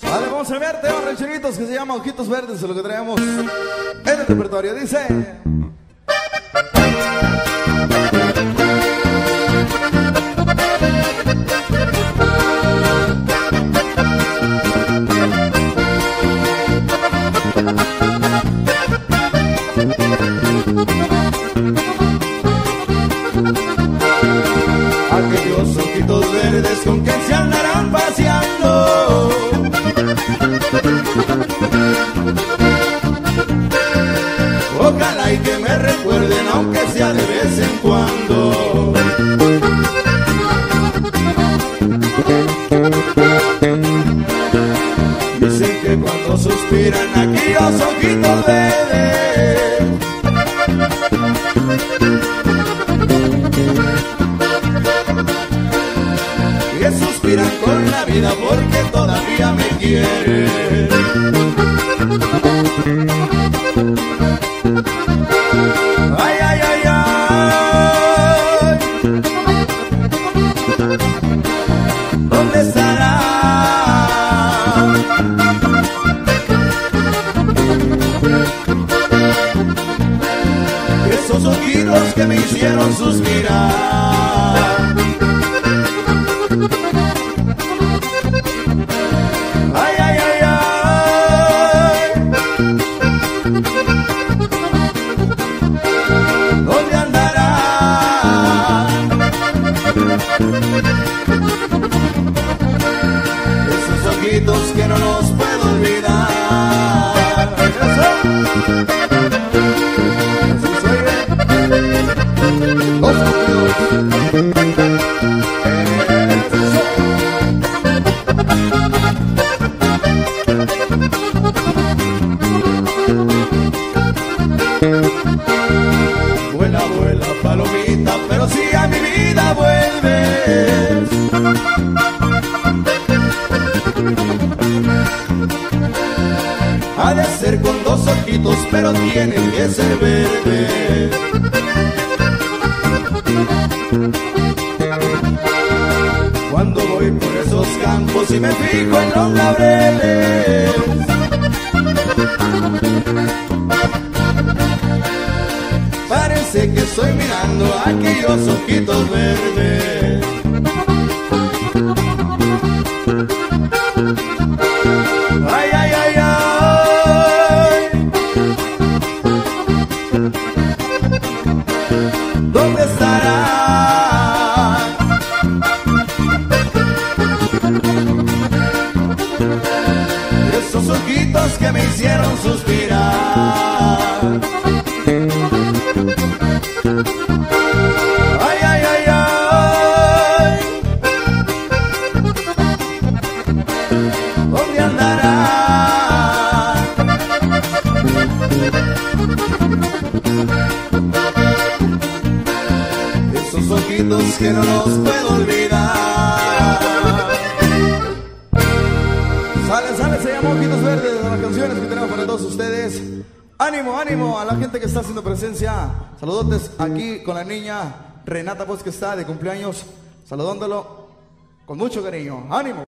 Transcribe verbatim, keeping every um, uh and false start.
Vale, vamos a ver temas rancheritos que se llama Ojitos Verdes, lo que traemos en el repertorio. Dice... Aquellos ojitos verdes con que se andarán paseando, ojalá y que me recuerden aunque sea de vez en cuando. Dicen que cuando suspiran aquellos ojitos verdes, que suspiran con la vida porque todavía me quieren. Ay, ay, ay, ay. ¿Dónde estará esos ojitos que me hicieron suspirar? Ay, ay, ay, ay. ¿Dónde andará esos ojitos que no nos puedo olvidar? Así soy, ¿eh? Dos ojitos. Vuela, vuela, palomita, pero si a mi vida vuelves, ha de ser con dos ojitos, pero tienen que ser verdes. Cuando voy por esos campos y me fijo en los laureles, parece que estoy mirando aquellos ojitos verdes. Ay, ay, ay, ay. ¿Dónde estarán esos ojitos que me hicieron suspirar? Ay, ay, ay, ay. ¿Dónde andará esos ojitos que no los puedo olvidar? Sale, sale, se llama Ojitos Verdes, de las canciones que tenemos para todos ustedes. Ánimo, ánimo a la gente que está haciendo presencia. Saludotes aquí con la niña Renata, pues, que está de cumpleaños, saludándolo con mucho cariño. Ánimo.